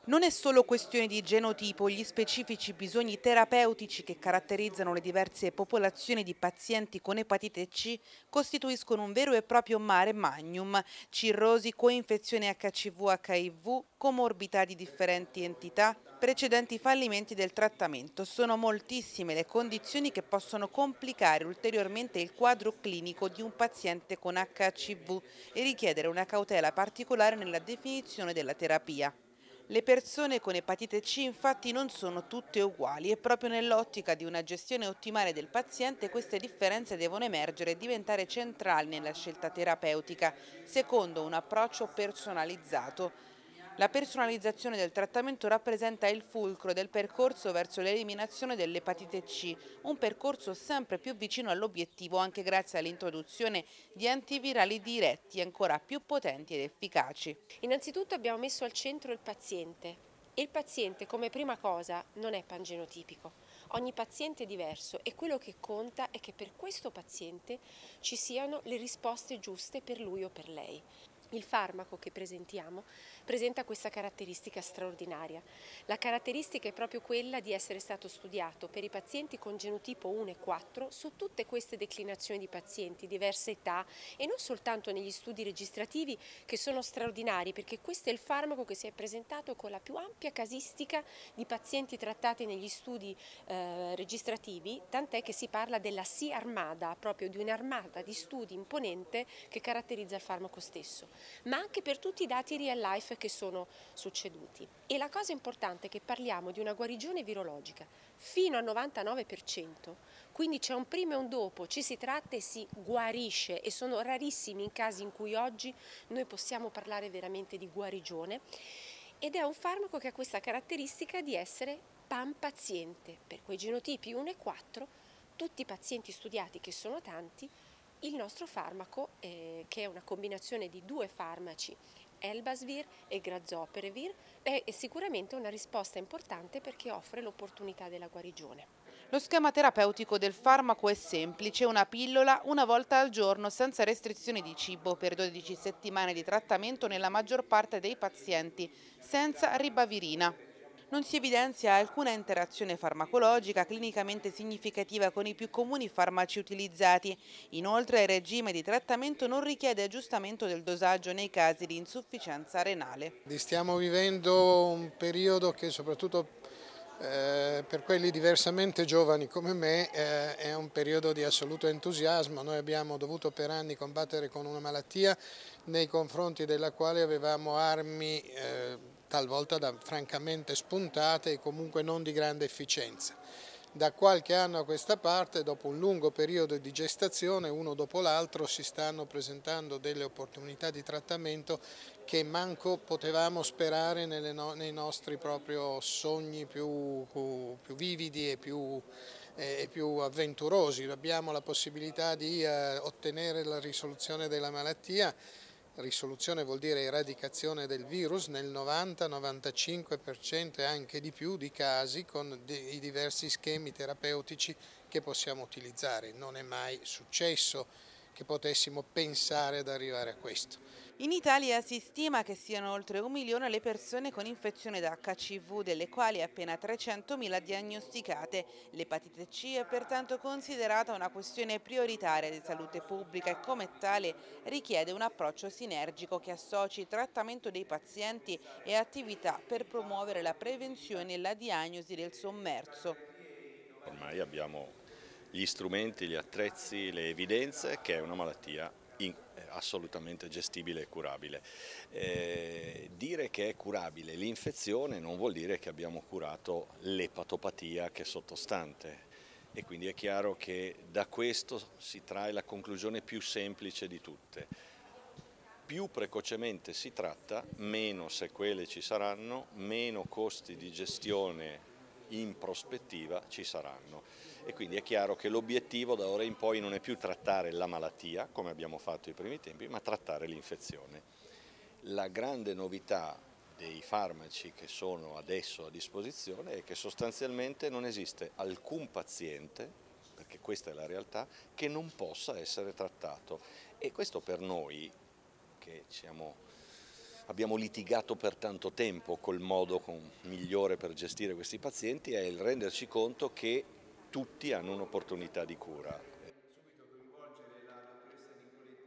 Non è solo questione di genotipo, gli specifici bisogni terapeutici che caratterizzano le diverse popolazioni di pazienti con epatite C costituiscono un vero e proprio mare magnum: cirrosi, coinfezione HIV, comorbidità di differenti entità, precedenti fallimenti del trattamento. Sono moltissime le condizioni che possono complicare ulteriormente il quadro clinico di un paziente con HIV e richiedere una cautela particolare nella definizione della terapia. Le persone con epatite C infatti non sono tutte uguali e proprio nell'ottica di una gestione ottimale del paziente queste differenze devono emergere e diventare centrali nella scelta terapeutica, secondo un approccio personalizzato. La personalizzazione del trattamento rappresenta il fulcro del percorso verso l'eliminazione dell'epatite C, un percorso sempre più vicino all'obiettivo anche grazie all'introduzione di antivirali diretti ancora più potenti ed efficaci. Innanzitutto abbiamo messo al centro il paziente. E il paziente come prima cosa non è pangenotipico. Ogni paziente è diverso e quello che conta è che per questo paziente ci siano le risposte giuste per lui o per lei. Il farmaco che presentiamo presenta questa caratteristica straordinaria. La caratteristica è proprio quella di essere stato studiato per i pazienti con genotipo 1 e 4 su tutte queste declinazioni di pazienti, diverse età e non soltanto negli studi registrativi che sono straordinari perché questo è il farmaco che si è presentato con la più ampia casistica di pazienti trattati negli studi registrativi, tant'è che si parla della C-armada, proprio di un'armata di studi imponente che caratterizza il farmaco stesso, ma anche per tutti i dati real life che sono succeduti. E la cosa importante è che parliamo di una guarigione virologica fino al 99%, quindi c'è un prima e un dopo, ci si tratta e si guarisce e sono rarissimi i casi in cui oggi noi possiamo parlare veramente di guarigione ed è un farmaco che ha questa caratteristica di essere paziente per quei genotipi 1 e 4, tutti i pazienti studiati che sono tanti. Il nostro farmaco, che è una combinazione di due farmaci, Elbasvir e Grazoprevir, è sicuramente una risposta importante perché offre l'opportunità della guarigione. Lo schema terapeutico del farmaco è semplice: una pillola una volta al giorno senza restrizioni di cibo per 12 settimane di trattamento nella maggior parte dei pazienti, senza ribavirina. Non si evidenzia alcuna interazione farmacologica clinicamente significativa con i più comuni farmaci utilizzati. Inoltre, il regime di trattamento non richiede aggiustamento del dosaggio nei casi di insufficienza renale. Stiamo vivendo un periodo che soprattutto per quelli diversamente giovani come me è un periodo di assoluto entusiasmo. Noi abbiamo dovuto per anni combattere con una malattia nei confronti della quale avevamo armi talvolta francamente spuntate e comunque non di grande efficienza. Da qualche anno a questa parte, dopo un lungo periodo di gestazione, uno dopo l'altro si stanno presentando delle opportunità di trattamento che manco potevamo sperare nei nostri proprio sogni più vividi e più avventurosi. Abbiamo la possibilità di ottenere la risoluzione della malattia. Risoluzione vuol dire eradicazione del virus nel 90-95% e anche di più di casi con i diversi schemi terapeutici che possiamo utilizzare. Non è mai successo che potessimo pensare ad arrivare a questo. In Italia si stima che siano oltre 1 milione le persone con infezione da HIV, delle quali appena 300.000 diagnosticate. L'epatite C è pertanto considerata una questione prioritaria di salute pubblica e come tale richiede un approccio sinergico che associ trattamento dei pazienti e attività per promuovere la prevenzione e la diagnosi del sommerso. Ormai abbiamo gli strumenti, gli attrezzi, le evidenze che è una malattia assolutamente gestibile e curabile. Dire che è curabile l'infezione non vuol dire che abbiamo curato l'epatopatia che è sottostante e quindi è chiaro che da questo si trae la conclusione più semplice di tutte. Più precocemente si tratta, meno sequele ci saranno, meno costi di gestione in prospettiva ci saranno e quindi è chiaro che l'obiettivo da ora in poi non è più trattare la malattia come abbiamo fatto ai primi tempi, ma trattare l'infezione. La grande novità dei farmaci che sono adesso a disposizione è che sostanzialmente non esiste alcun paziente, perché questa è la realtà, che non possa essere trattato e questo per noi che siamo abbiamo litigato per tanto tempo col modo migliore per gestire questi pazienti, è il renderci conto che tutti hanno un'opportunità di cura.